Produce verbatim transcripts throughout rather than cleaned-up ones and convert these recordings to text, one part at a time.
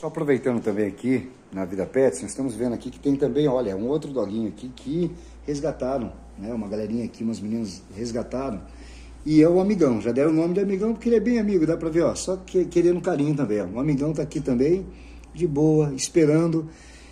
Só aproveitando também aqui na Vida Pets, nós estamos vendo aqui que tem também, olha, um outro doguinho aqui que resgataram, né? Uma galerinha aqui, umas meninas resgataram. E é o amigão, já deram o nome de amigão porque ele é bem amigo, dá pra ver, ó, só que querendo carinho também, ó. O amigão tá aqui também, de boa, esperando.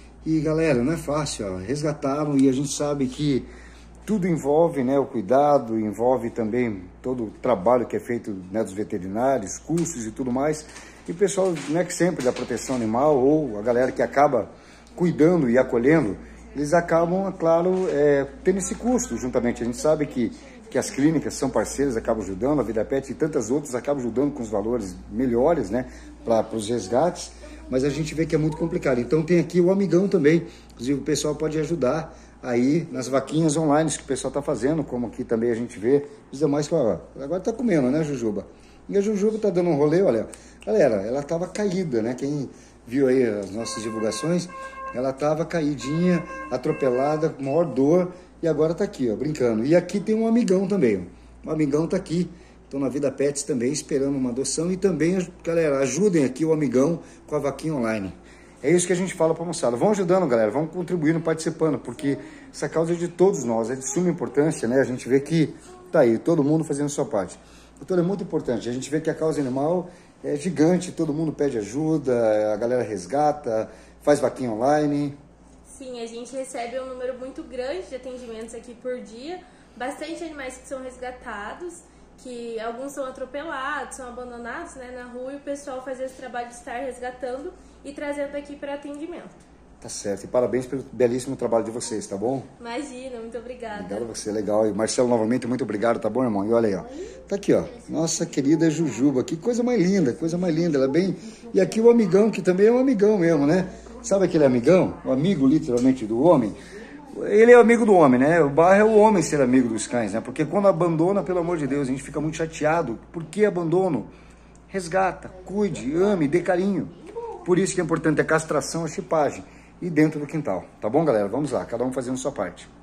E galera, não é fácil, ó, resgataram e a gente sabe que tudo envolve, né, o cuidado, envolve também todo o trabalho que é feito, né, dos veterinários, cursos e tudo mais. E o pessoal, não é que sempre da proteção animal ou a galera que acaba cuidando e acolhendo, eles acabam, é claro, é, tendo esse custo juntamente. A gente sabe que, que as clínicas são parceiras, acabam ajudando, a Vida Pet e tantas outras acabam ajudando com os valores melhores, né, para os resgates, mas a gente vê que é muito complicado. Então tem aqui o amigão também, inclusive o pessoal pode ajudar aí nas vaquinhas online que o pessoal está fazendo, como aqui também a gente vê, os demais que ó, agora está comendo, né, Jujuba? E a Jujuba está dando um rolê, olha, galera, ela estava caída, né? Quem viu aí as nossas divulgações, ela estava caidinha, atropelada, com maior dor, e agora está aqui, ó, brincando. E aqui tem um amigão também, ó. O amigão está aqui. Estão na Vida Pets também, esperando uma adoção. E também, galera, ajudem aqui o amigão com a vaquinha online. É isso que a gente fala para a moçada. Vão ajudando, galera, vão contribuindo, participando, porque essa causa é de todos nós, é de suma importância, né? A gente vê que tá aí, todo mundo fazendo a sua parte. Então é muito importante, a gente vê que a causa animal é gigante, todo mundo pede ajuda, a galera resgata, faz vaquinha online. Sim, a gente recebe um número muito grande de atendimentos aqui por dia, bastante animais que são resgatados, que alguns são atropelados, são abandonados, né, na rua, e o pessoal faz esse trabalho de estar resgatando e trazendo aqui para atendimento. Tá certo, e parabéns pelo belíssimo trabalho de vocês, tá bom? Imagina, muito obrigada. Obrigado a você, legal. E Marcelo, novamente, muito obrigado, tá bom, irmão? E olha aí, ó. Tá aqui, ó. Nossa querida Jujuba, que coisa mais linda, coisa mais linda. Ela é bem... E aqui o amigão, que também é um amigão mesmo, né? Sabe aquele amigão? O amigo, literalmente, do homem? Ele é amigo do homem, né? O barro é o homem ser amigo dos cães, né? Porque quando abandona, pelo amor de Deus, a gente fica muito chateado. Por que abandono? Resgata, cuide, ame, dê carinho. Por isso que é importante a castração, a chipagem. E dentro do quintal. Tá bom, galera? Vamos lá, cada um fazendo sua parte.